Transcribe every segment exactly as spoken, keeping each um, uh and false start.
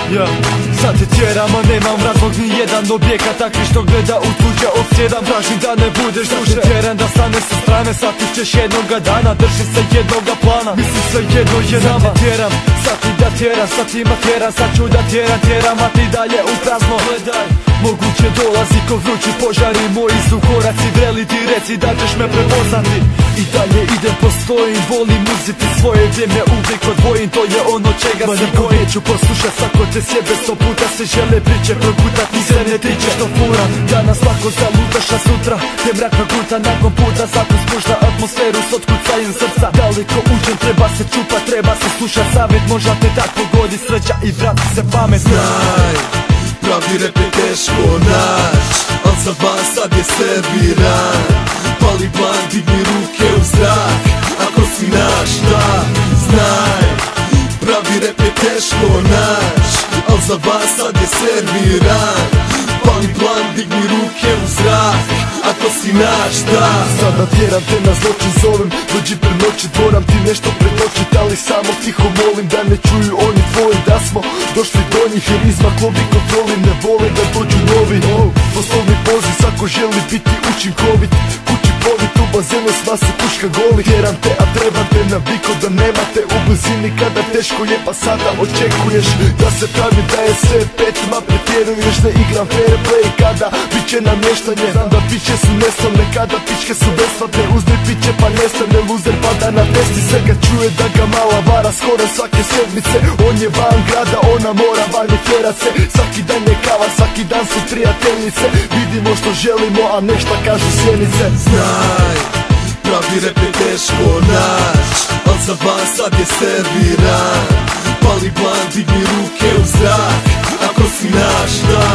Ja, sad te tjeram, a nemam razlog ni jedan objekat takvi što gleda u tuđe odsjedam. Tražim da ne budeš duže, tjeram da stane sa strane, shvatit ćeš jednoga dana. Drži se jednoga plana, misli sve jedno je nama. Sad te tjeram, sad ti da tjeram, sad tima tjeram, sad ću da tjeram, tjeram, a ti dalje u prazno gledaj. Moguće dolazi ko vrući požari, moji su koraci vreli, ti reci da ćeš me prepoznati. I dalje idem po svojim, volim uzeti svoje vrijeme, uvijek odvojim, to je ono čega se bojim. Neću poslušat svako te sjebe, sto puta se žele priče progutat, ni se ne tiče što furam. Danas lako zalutaš, a sutra te mrak proguta nakon puta. Zakon spušta atmosferu s otkucajem srca, daleko uđem, treba se čupat, treba se slušat savjet, možda te tak pogodi sreća i vrati se pamet. Znaj, pravi rep je teško nać, al za vas sad je serviran. Pali plan, digni ruke u zrak, ako si naš, da. Znaj, pravi rep je teško nać, al za vas sad je serviran. Pali plan, digni ruke u zrak, ako si naš, da. Sada tjeram te na zločin zovem, dođi prenoćit, moram ti nešto pretočit, ali samo tiho molim da ne čuju oni tvoji da smo došli do njih, jer izmak lovi kontroli ne vole da dođu novi. Poslovni poziv, svako želi biti učinkovit, kući povit u bazenu, sva se puška goli. Tjeram te, a trebam te naviko da nemate u blizini kada teško je, pa sada očekuješ da se pravi da je sve pet, ma pretjeruješ, ne igram fair play kada bit će namještanje. Znam da piće su neslavne kada pičke su besplatne, uzmi piće pa nestane, loser pada na testi. Svega čuje da ga mala vara skoro svake sedmice, on je van grada, ona mora vani tjerat se. Svaki dan je kava, svaki dan su prijateljice, vidimo što želimo, a nešta kažu sjenice. Znaj, pravi rep je teško nać, al za vas sad je serviran. Pali plan, digni ruke u zrak, ako si naš, da.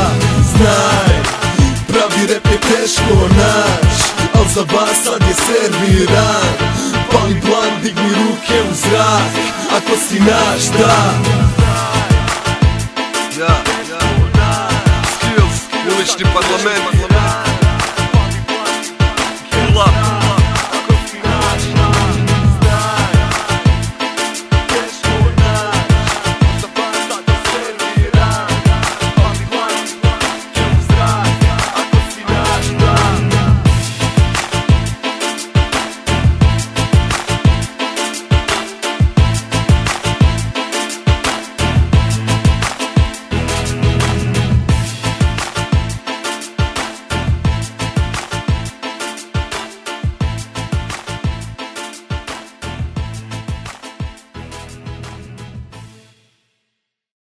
Znaj, pravi rep je teško nać, al za vas sad je serviran. Pali plan, digni ruke u zrak, ako si naš, da. Ja, Skills, ulični parlament.